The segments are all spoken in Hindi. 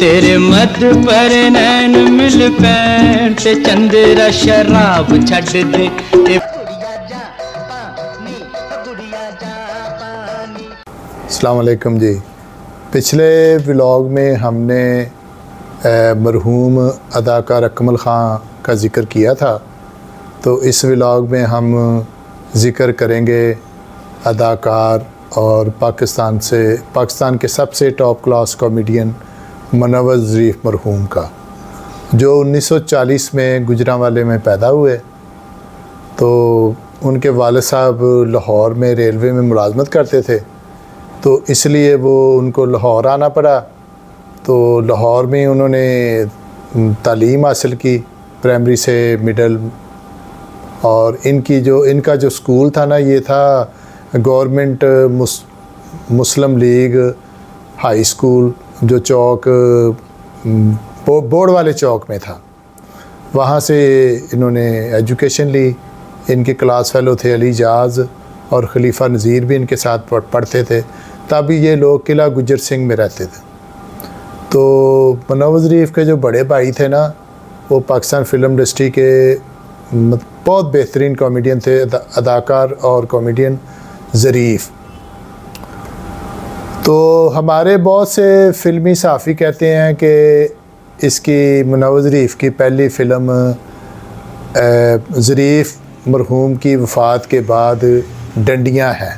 तेरे मत पर नैन मिल पैन ते चंदेरा शराब छड़ दे। अस्सलाम वालेकुम जी। पिछले व्लॉग में हमने मरहूम अदाकार अकमल ख़ान का ज़िक्र किया था, तो इस व्लॉग में हम ज़िक्र करेंगे अदाकार और पाकिस्तान के सबसे top class comedian Munawar Zarif मरहूम का, जो 1940 में गुजरांवाले में पैदा हुए। तो उनके वालिद साहब लाहौर में रेलवे में मुलाजमत करते थे, तो इसलिए वो उनको लाहौर आना पड़ा। तो लाहौर में उन्होंने तालीम हासिल की, प्राइमरी से मिडल। और इनका जो स्कूल था ना, ये था government Muslim League high school, जो चौक बोर्ड वाले चौक में था। वहाँ से इन्होंने एजुकेशन ली। इनके क्लास फेलो थे अली जाज और खलीफा नज़ीर भी इनके साथ पढ़ते थे। तब ये लोग किला गुजर सिंह में रहते थे। तो मुनव्वर ज़रीफ़ के जो बड़े भाई थे ना, वो पाकिस्तान फ़िल्म इंडस्ट्री के बहुत बेहतरीन कॉमेडियन थे, अदाकार और कॉमेडियन ज़रीफ़। तो हमारे बहुत से फ़िल्मी सहाफ़ी कहते हैं कि इसकी मुनव्वर ज़रीफ़ की पहली फ़िल्म ज़रीफ़ मरहूम की वफ़ात के बाद डंडियाँ हैं,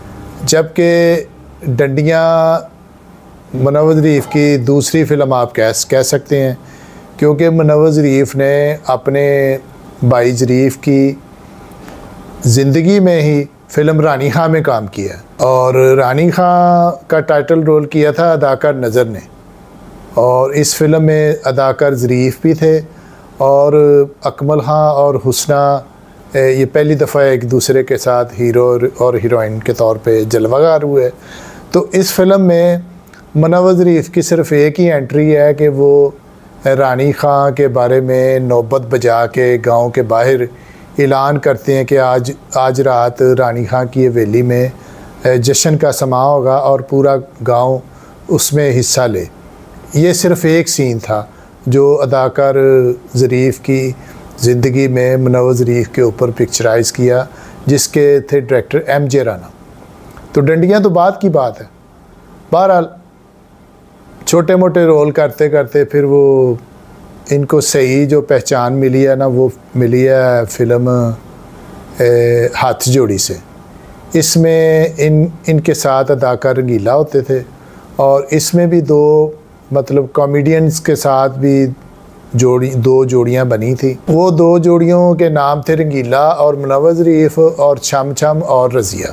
जबकि डंडियाँ मुनव्वर ज़रीफ़ की दूसरी फ़िल्म आप कह सकते हैं, क्योंकि मुनव्वर ज़रीफ़ ने अपने भाई ज़रीफ़ की ज़िंदगी में ही फ़िल्म रानी खां में काम किया, और रानी खां का टाइटल रोल किया था अदाकार नज़र ने। और इस फ़िल्म में अदाकार ज़रीफ़ भी थे, और अकमल खां और हुस्ना ये पहली दफ़ा एक दूसरे के साथ हीरो और हीरोइन के तौर पे जलवागार हुए। तो इस फ़िल्म में मुनव्वर ज़रीफ़ की सिर्फ़ एक ही एंट्री है कि वो रानी खां के बारे में नौबत बजा के गांव के बाहर ऐलान करते हैं कि आज रात रानी खां की हवेली में जश्न का समा होगा और पूरा गांव उसमें हिस्सा ले। ये सिर्फ़ एक सीन था जो अदाकार ज़रीफ़ की ज़िंदगी में मुनव्वर ज़रीफ़ के ऊपर पिक्चराइज़ किया, जिसके थे डायरेक्टर MJ राना। तो डंडियाँ तो बाद की बात है। बहरहाल छोटे मोटे रोल करते करते फिर वो इनको सही जो पहचान मिली है ना, वो मिली है फ़िल्म हाथ जोड़ी से। इसमें इनके साथ अदाकार रंगीला होते थे, और इसमें भी मतलब कॉमेडियंस के साथ भी दो जोड़ियाँ बनी थी। वो दो जोड़ियों के नाम थे रंगीला और मुनव्वर ज़रीफ़, और छम छम और रज़िया।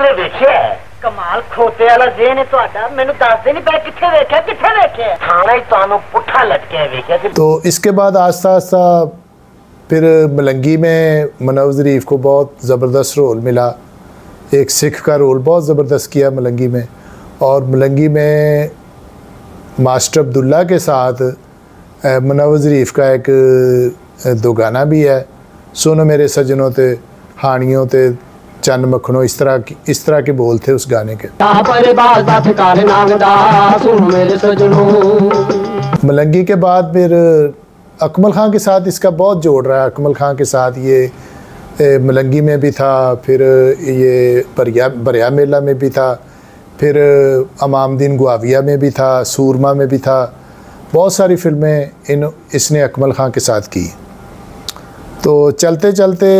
कमाल खोते वाला ज़हन है तुहाडा, मैनू दस दे नहीं पे किथे वेख्या थाना ही तुहानू पुट्ठा लटके वेख्या। तो इसके बाद आस्ता आस्ता फिर मलंगी में मुनव्वर ज़रीफ़ को बहुत ज़बरदस्त रोल मिला। एक सिख का रोल बहुत ज़बरदस्त किया मलंगी में, और मलंगी में मास्टर अब्दुल्ला के साथ मुनव्वर ज़रीफ़ का एक दो गाना भी है, सुनो मेरे सजनों ते हानियों ते चंद मखनों, इस तरह के बोल थे उस गाने के। मलंगी के बाद फिर अकमल खान के साथ इसका बहुत जोड़ रहा है। अकमल खान के साथ ये मलंगी में भी था, फिर ये बरिया मेला में भी था, फिर अमामदीन गुआविया में भी था, सूरमा में भी था। बहुत सारी फिल्में इसने अकमल खान के साथ की। तो चलते चलते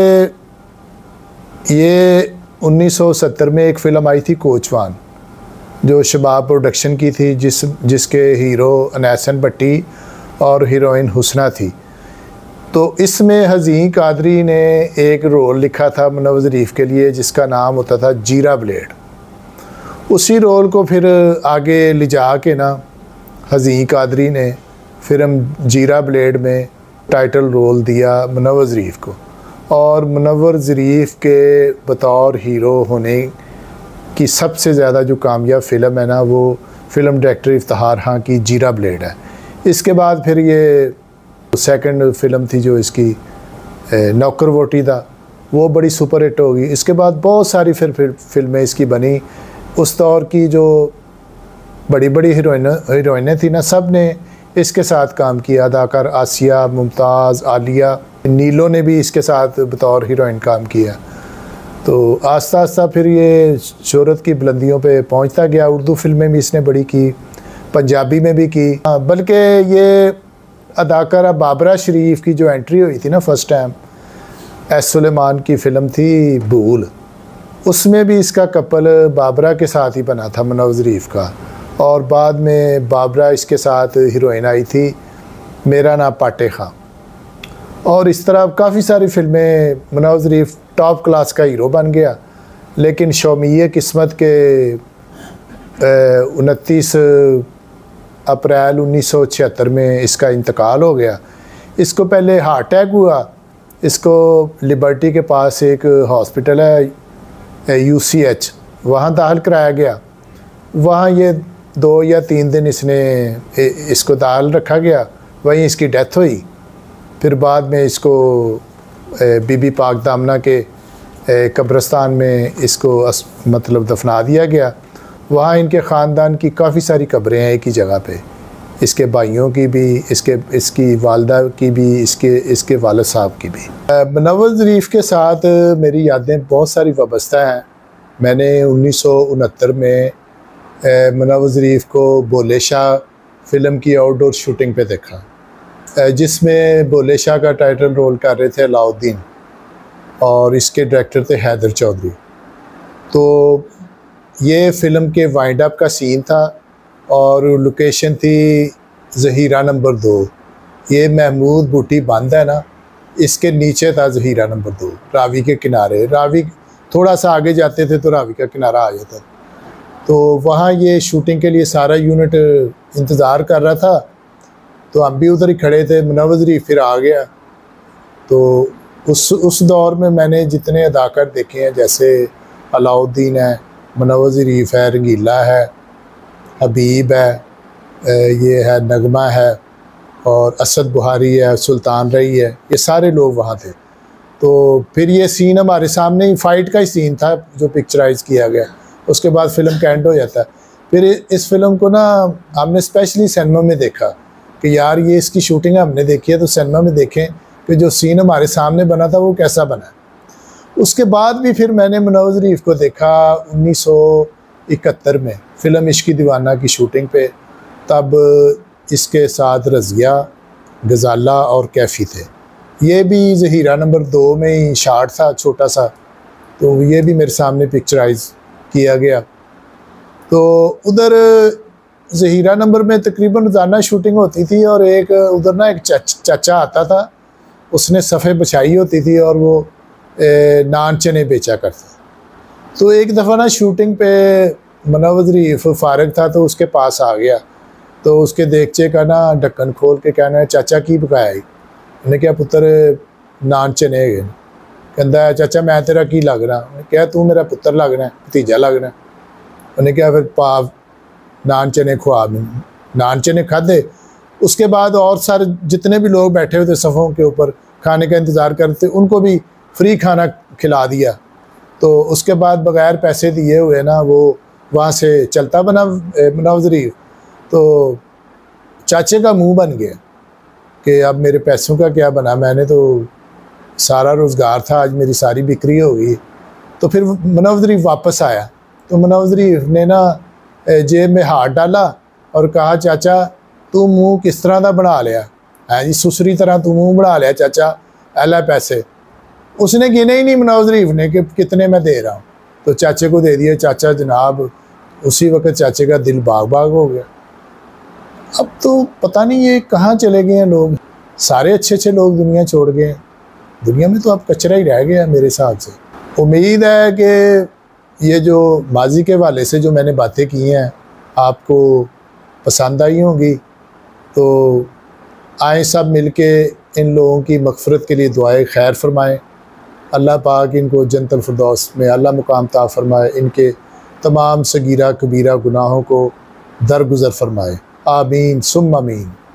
ये 1970 में एक फ़िल्म आई थी कोचवान, जो शबाब प्रोडक्शन की थी, जिसके हीरो अनैसन भट्टी और हीरोइन हुस्ना थी। तो इसमें हज़ीं कादरी ने एक रोल लिखा था मुनव्वर ज़रीफ़ के लिए, जिसका नाम होता था जीरा ब्लेड। उसी रोल को फिर आगे ले जा के ना हज़ीं कादरी ने फिल्म जीरा ब्लेड में टाइटल रोल दिया मुनव्वर ज़रीफ़ को। और मुनव्वर ज़रीफ़ के बतौर हीरो होने की सबसे ज़्यादा जो कामयाब फ़िल्म है ना, वो फ़िल्म डायरेक्टर इफ्तिखार खां की जीरा ब्लेड है। इसके बाद फिर ये सेकंड फ़िल्म थी जो इसकी नौकर वोटी था, वो बड़ी सुपर हिट होगी। इसके बाद बहुत सारी फिर फिल्में इसकी बनी। उस दौर की जो बड़ी बड़ी हीरोइनें थी ना, सब ने इसके साथ काम किया। अदाकार आसिया, मुमताज़, आलिया, नीलो ने भी इसके साथ बतौर हीरोइन काम किया। तो आस्ता आस्ता फिर ये शोहरत की बुलंदियों पे पहुंचता गया। उर्दू फिल्में भी इसने बड़ी की, पंजाबी में भी की। बल्कि ये अदाकारा बाबरा शरीफ की जो एंट्री हुई थी ना फर्स्ट टाइम, एस सुलेमान की फ़िल्म थी भूल, उसमें भी इसका कपल बाबरा के साथ ही बना था, मुनव्वर ज़रीफ़ का। और बाद में बाबरा इसके साथ हीरोइन आई थी, मेरा नाम पाटे खां। और इस तरह काफ़ी सारी फिल्में मुनव्वर ज़रीफ़ टॉप क्लास का हीरो बन गया। लेकिन शौमिये किस्मत के 29 अप्रैल 1976 में इसका इंतकाल हो गया। इसको पहले हार्ट अटैक हुआ। इसको लिबर्टी के पास एक हॉस्पिटल है UCH, वहाँ दाखिल कराया गया। वहाँ ये 2 या 3 दिन इसको दाखिल रखा गया, वहीं इसकी डेथ हुई। फिर बाद में इसको बीबी पाक दामना के कब्रिस्तान में इसको मतलब दफना दिया गया। वहाँ इनके ख़ानदान की काफ़ी सारी कब्रें हैं एक ही जगह पे, इसके भाइयों की भी, इसकी वालदा की भी, इसके वालिद साहब की भी। मुनव्वर ज़रीफ़ के साथ मेरी यादें बहुत सारी वाबस्ता हैं। मैंने 1969 में मुनव्वर ज़रीफ़ को बोले शाह फ़िल्म की आउटडोर शूटिंग पे देखा, जिसमें बोले शाह का टाइटल रोल कर रहे थे अलाउद्दीन और इसके डायरेक्टर थे हैदर चौधरी। तो ये फ़िल्म के वाइंड अप का सीन था और लोकेशन थी ज़हीरा नंबर 2। ये महमूद बूटी बंद है ना, इसके नीचे था ज़हीरा नंबर 2, रावी के किनारे। रावी थोड़ा सा आगे जाते थे तो रावी का किनारा आ जाता। तो वहाँ ये शूटिंग के लिए सारा यूनिट इंतज़ार कर रहा था, तो हम भी उधर ही खड़े थे। मुनव्वर ज़रीफ़ फिर आ गया। तो उस दौर में मैंने जितने अदाकार देखे हैं, जैसे अलाउद्दीन है, मुनव्वर ज़रीफ़ है, रंगीला है, हबीब है, ये है नगमा है, और असद बुहारी है, सुल्तान रही है, ये सारे लोग वहाँ थे। तो फिर ये सीन हमारे सामने ही, फ़ाइट का ही सीन था जो पिक्चराइज़ किया गया। उसके बाद फ़िल्म का एंड हो जाता है। फिर इस फिल्म को ना हमने स्पेशली सिनेमा में देखा कि यार ये इसकी शूटिंग हमने देखी है, तो सिनेमा में देखें कि जो सीन हमारे सामने बना था वो कैसा बना। उसके बाद भी फिर मैंने मुनव्वर ज़रीफ़ को देखा 1971 में फ़िल्म इश्क़ दीवाना की शूटिंग पे। तब इसके साथ रज़िया, गज़ाला और कैफ़ी थे। ये भी ज़हीरा नंबर 2 में ही शार्ट था छोटा सा, तो ये भी मेरे सामने पिक्चराइज़ किया गया। तो उधर ज़हीरा नंबर में तकरीबन रोज़ाना शूटिंग होती थी और एक उधर ना एक चाचा आता था, उसने सफ़े बिछाई होती थी और वो नान चने बेचा करता। तो एक दफ़ा ना शूटिंग पे मुनव्वर ज़रीफ़ फ़ारिग था तो उसके पास आ गया। तो उसके देगचे का ना ढक्कन खोल के कहना, चाचा की पकाया ही? उन्हें क्या पुत्र नान चने है? कहता है चाचा मैं तेरा की लगना? क्या तू मेरा पुत्र लगना है, भतीजा लगना है? उन्हें क्या फिर पाव नान चने खुआ। नान चने खाधे। उसके बाद और सारे जितने भी लोग बैठे हुए थे सफ़ों के ऊपर खाने का इंतज़ार करते, उनको भी फ्री खाना खिला दिया। तो उसके बाद बग़ैर पैसे दिए हुए ना वो वहाँ से चलता बना मुनव्वर ज़रीफ़। तो चाचे का मुंह बन गया कि अब मेरे पैसों का क्या बना, मैंने तो सारा रोज़गार था, आज मेरी सारी बिक्री हो गई। तो फिर मुनव्वर ज़रीफ़ वापस आया तो मुनव्वर ज़रीफ़ ने ना जेब में हाथ डाला और कहा चाचा तू मुंह किस तरह का बना लिया है जी, सुसरी तरह तू मुंह बना लिया चाचा, ऐला पैसे। उसने गिने ही नहीं मुनव्वर ज़रीफ़ ने कि कितने मैं दे रहा हूँ, तो चाचे को दे दिया। चाचा जनाब उसी वक्त चाचे का दिल बाग बाग हो गया। अब तो पता नहीं ये कहाँ चले गए हैं लोग, सारे अच्छे अच्छे लोग दुनिया छोड़ गए हैं। दुनिया में तो अब कचरा ही रह गया मेरे हिसाब से। उम्मीद है कि ये जो माजी के हवाले से जो मैंने बातें की हैं आपको पसंद आई होंगी। तो आए सब मिलके इन लोगों की मग़फ़िरत के लिए दुआए खैर फरमाएं। अल्लाह पाक इनको जन्नतुल फ़िरदौस में अल्लाह मुकाम ता फरमाए, इनके तमाम सगीरा कबीरा गुनाहों को दरगुज़र फरमाए। आमीन सुम्मा आमीन।